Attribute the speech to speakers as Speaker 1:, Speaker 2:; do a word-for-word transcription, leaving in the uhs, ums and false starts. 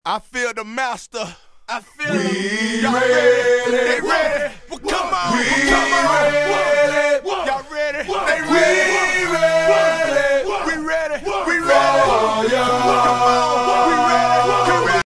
Speaker 1: I feel the master. I feel
Speaker 2: We
Speaker 1: Y'all
Speaker 2: ready.
Speaker 1: ready? They ready? Well, come on.
Speaker 2: We
Speaker 1: well, come on.
Speaker 2: ready.
Speaker 1: Y'all ready?
Speaker 2: We
Speaker 1: They ready?
Speaker 2: ready.
Speaker 1: We ready? We ready?
Speaker 2: Fire.